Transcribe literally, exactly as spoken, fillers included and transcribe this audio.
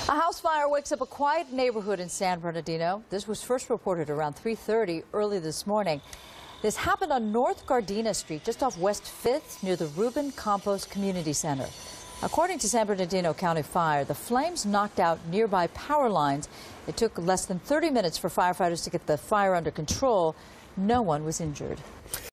A house fire wakes up a quiet neighborhood in San Bernardino. This was first reported around three thirty early this morning. This happened on North Gardena Street, just off West fifth, near the Reuben Campos Community Center. According to San Bernardino County Fire, the flames knocked out nearby power lines. It took less than thirty minutes for firefighters to get the fire under control. No one was injured.